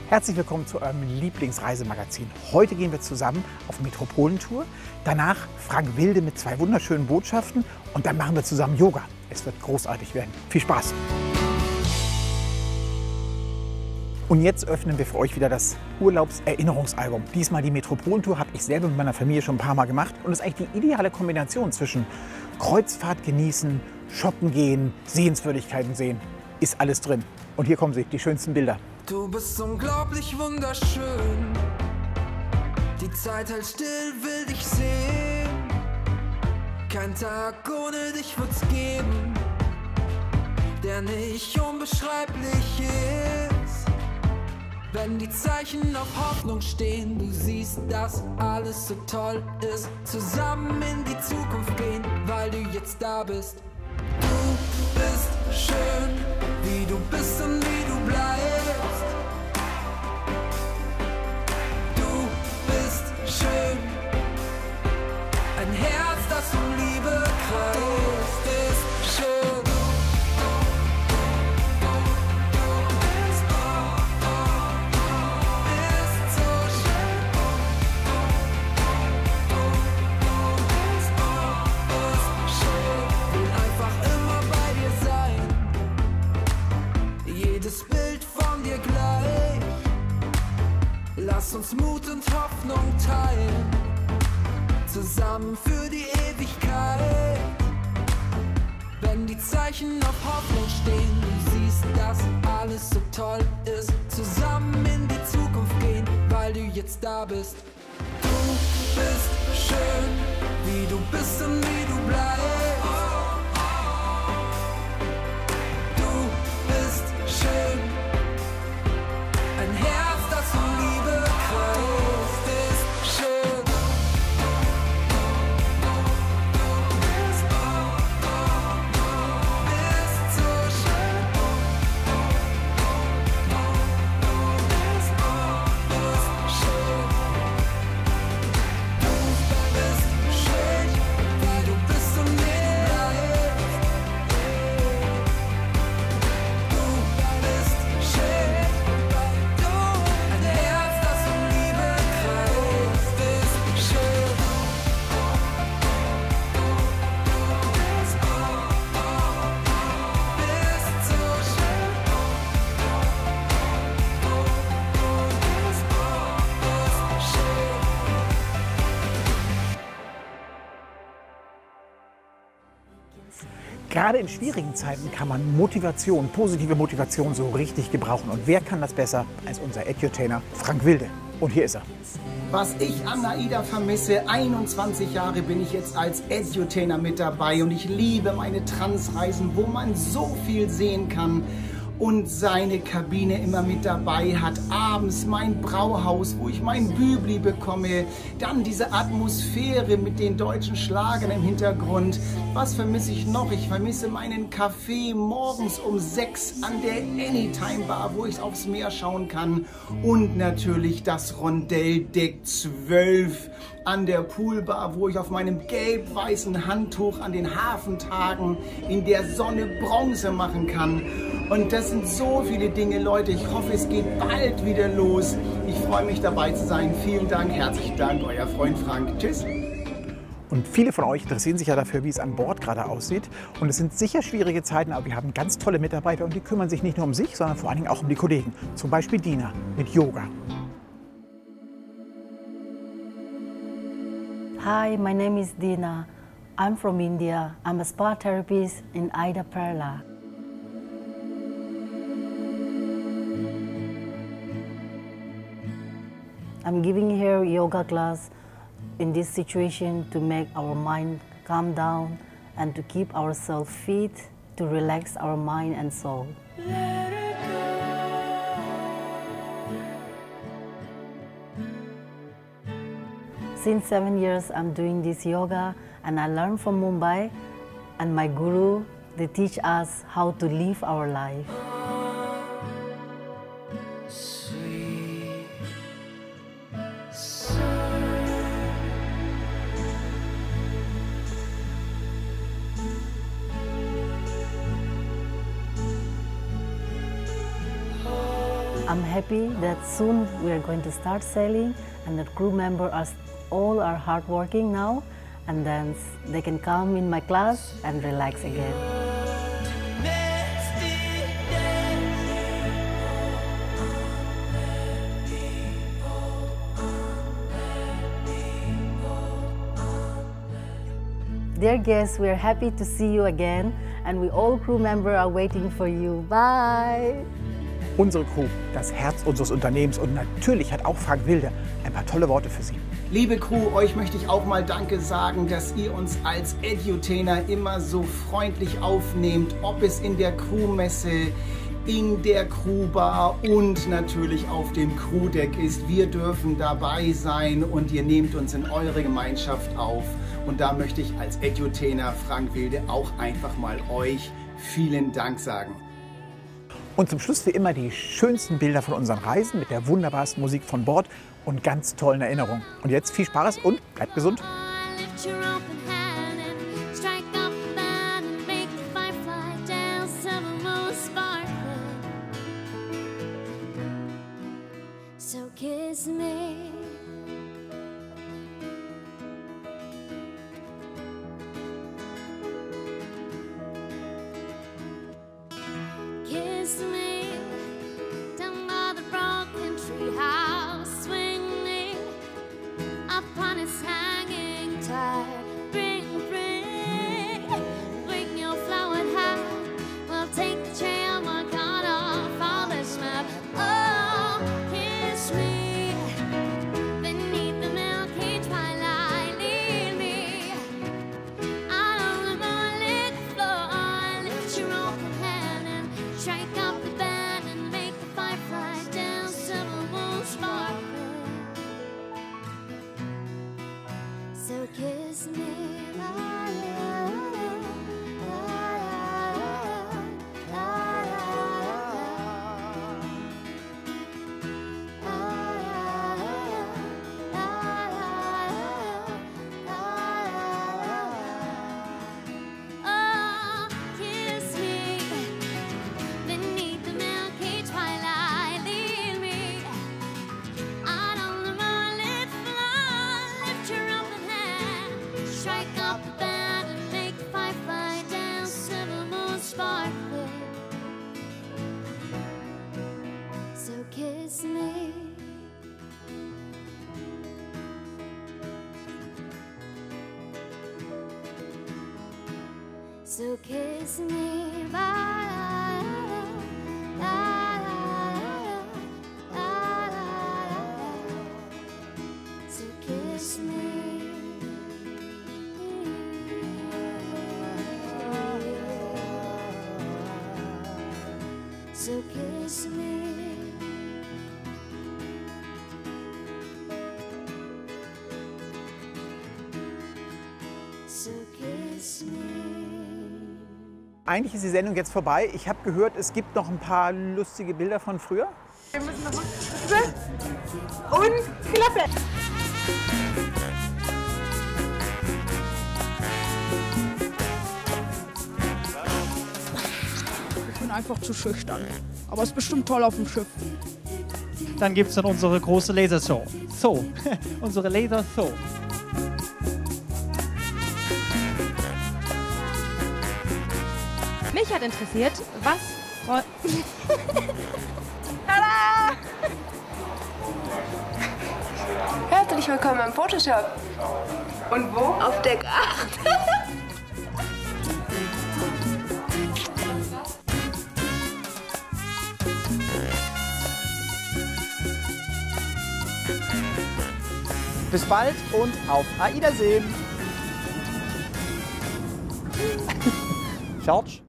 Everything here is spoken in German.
Herzlich willkommen zu eurem Lieblingsreisemagazin. Heute gehen wir zusammen auf Metropolentour. Danach Frank Wilde mit 2 wunderschönen Botschaften und dann machen wir zusammen Yoga. Es wird großartig werden. Viel Spaß! Und jetzt öffnen wir für euch wieder das Urlaubserinnerungsalbum. Diesmal die Metropolentour habe ich selber mit meiner Familie schon ein paar Mal gemacht und ist eigentlich die ideale Kombination zwischen Kreuzfahrt genießen, shoppen gehen, Sehenswürdigkeiten sehen. Ist alles drin. Und hier kommen sie, die schönsten Bilder. Du bist unglaublich wunderschön. Die Zeit hält still, will dich sehen. Kein Tag ohne dich wird's geben, der nicht unbeschreiblich ist. Wenn die Zeichen auf Hoffnung stehen, du siehst, dass alles so toll ist. Zusammen in die Zukunft gehen, weil du jetzt da bist. Du bist schön, wie du bist und wie du bleibst. Du bist schön, ein Herz, das um Liebe kreist. Du bist schön. Lass uns Mut und Hoffnung teilen, zusammen für die Ewigkeit. Wenn die Zeichen auf Hoffnung stehen, du siehst, dass alles so toll ist. Zusammen in die Zukunft gehen, weil du jetzt da bist. Du bist schön, wie du bist und wie du bleibst. Du bist schön, ein Herz, das um Liebe kreist, ist schön. Bist so schön. Bist schön. Du bist schön, wie du bist und wie du bleibst. Du bist schön. Ein Herz, das um Liebe kreist, ist schön. Bist so schön. Bist schön. Gerade in schwierigen Zeiten kann man Motivation, positive Motivation so richtig gebrauchen. Und wer kann das besser als unser Edutainer Frank Wilde? Und hier ist er. Was ich an AIDA vermisse, 21 Jahre bin ich jetzt als Edutainer mit dabei und ich liebe meine Transreisen, wo man so viel sehen kann und seine Kabine immer mit dabei hat. Abends mein Brauhaus, wo ich mein Bübli bekomme, dann diese Atmosphäre mit den deutschen Schlagern im Hintergrund. Was vermisse ich noch? Ich vermisse meinen Kaffee morgens um 6 an der Anytime Bar, wo ich aufs Meer schauen kann. Und natürlich das Rondell Deck 12 an der Poolbar, wo ich auf meinem gelb-weißen Handtuch an den Hafentagen in der Sonne Bronze machen kann. Und das sind so viele Dinge, Leute. Ich hoffe, es geht bald wieder los. Ich freue mich, dabei zu sein. Vielen Dank, herzlichen Dank, euer Freund Frank. Tschüss. Und viele von euch interessieren sich ja dafür, wie es an Bord gerade aussieht. Und es sind sicher schwierige Zeiten, aber wir haben ganz tolle Mitarbeiter und die kümmern sich nicht nur um sich, sondern vor allen Dingen auch um die Kollegen. Zum Beispiel Dina mit Yoga. Hi, my name is Dina. I'm from India. I'm a spa therapist in AIDA Perla. I'm giving here yoga class in this situation to make our mind calm down and to keep ourselves fit, to relax our mind and soul. Since 7 years, I'm doing this yoga, and I learned from Mumbai, and my guru, they teach us how to live our life. I'm happy that soon we are going to start sailing and the crew members all are hardworking now, and then they can come in my class and relax again. Dear guests, we are happy to see you again, and we all crew members are waiting for you. Bye! Unsere Crew, das Herz unseres Unternehmens, und natürlich hat auch Frank Wilde ein paar tolle Worte für Sie. Liebe Crew, euch möchte ich auch mal Danke sagen, dass ihr uns als Edutainer immer so freundlich aufnehmt, ob es in der Crewmesse, in der Crewbar und natürlich auf dem Crewdeck ist. Wir dürfen dabei sein und ihr nehmt uns in eure Gemeinschaft auf. Und da möchte ich als Edutainer Frank Wilde auch einfach mal euch vielen Dank sagen. Und zum Schluss wie immer die schönsten Bilder von unseren Reisen mit der wunderbarsten Musik von Bord und ganz tollen Erinnerungen. Und jetzt viel Spaß und bleibt gesund. So kiss me. Kiss me down by the broken treehouse. Swing me upon its hanging tide. Bring your flowered hat. We'll take the trail marked on our father's map. Oh, kiss me beneath the milky twilight. Lead me out on the moonlit floor. Lift your open hand and strike up the band and make the firefly dance till the moon sparkle. So kiss me. Oh, kiss me beneath the milky twilight. Lead me out on the moonlit floor. Lift your open hand, strike up the band and make the firefly dance till the moon sparkle. So kiss me. So kiss me, bye. So kiss me. So kiss me. So kiss me. Eigentlich ist die Sendung jetzt vorbei. Ich habe gehört, es gibt noch ein paar lustige Bilder von früher. Wir müssen nochmal und Klappe. Ich bin einfach zu schüchtern. Aber es ist bestimmt toll auf dem Schiff. Dann gibt es dann unsere große Lasershow. So, unsere Lasershow. Mich hat interessiert, was... Tada! Herzlich willkommen im Photoshop. Und wo? Auf Deck 8. Bis bald und auf Wiedersehen. George?